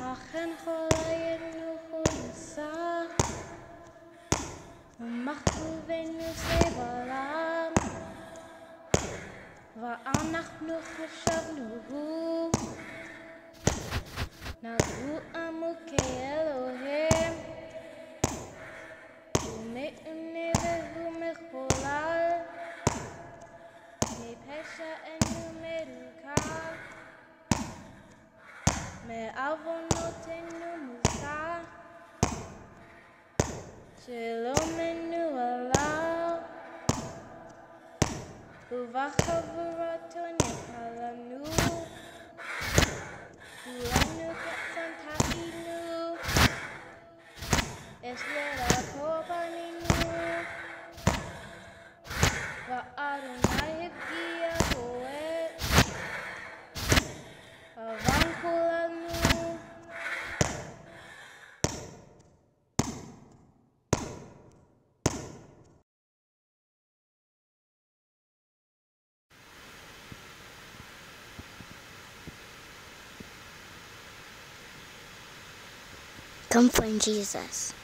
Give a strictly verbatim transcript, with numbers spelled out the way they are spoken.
Achen cholayenu chunasa ומחשובנו סבלם ואנחנו חשבנו נגעו עמוקי אלוהים ומאונה והוא מחולל מפשע אינו מרוכב מעוונותינו מוסר שלומנו עליו ובחברתו נחלנו כולנו כצאן טעינו יש לרקוב בנינו ואדוני הפגיע בועט אבל כולנו Come find Jesus.